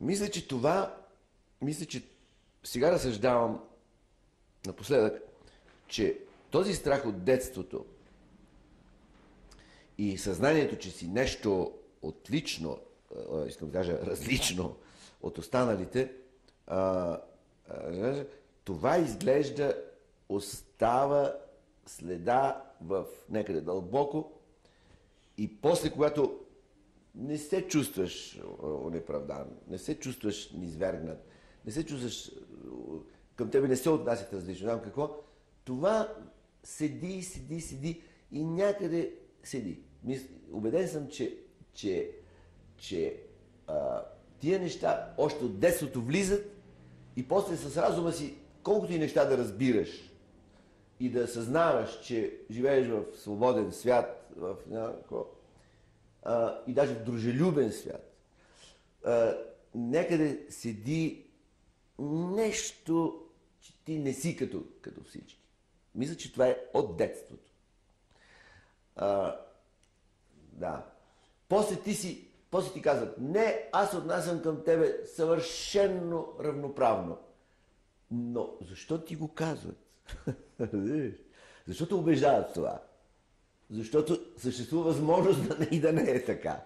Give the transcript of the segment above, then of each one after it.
Мисля, че сега разсъждавам напоследък, че този страх от детството и съзнанието, че си нещо отлично, искам да кажа различно от останалите, това изглежда остава следа в някъде дълбоко и после, когато не се чувстваш онеправдан, не се чувстваш низвергнат, не се чувстваш, към тебе не се отнасят различно, знам какво, това седи и някъде седи. Убеден съм, че тия неща още от детството влизат и после с разума си, колкото и неща да разбираш и да съзнаваш, че живееш в свободен свят, в някакво, и даже в дружелюбен свят, някъде седи нещо, че ти не си като всички. Мисля, че това е от детството. Да. После ти казват, не, аз отнасям към тебе съвършенно равноправно. Но защо ти го казват? Защото убеждават това. Защото съществува възможност и да не е така.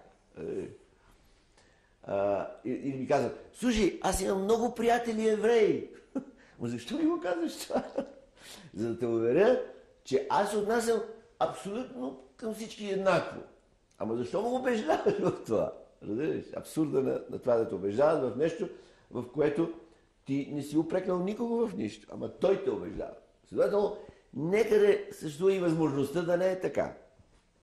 Или ми казват, слушай, аз имам много приятели евреи. Но защо ми го казваш това? За да те уверя, че аз отнасям абсолютно към всички еднакво. Ама защо му убеждаваш в това? Разбираш? Абсурда на това да те убеждават в нещо, в което ти не си упрекнал никого в нищо. Ама той те убеждава. Следователно, некъде съществува и възможността да не е така.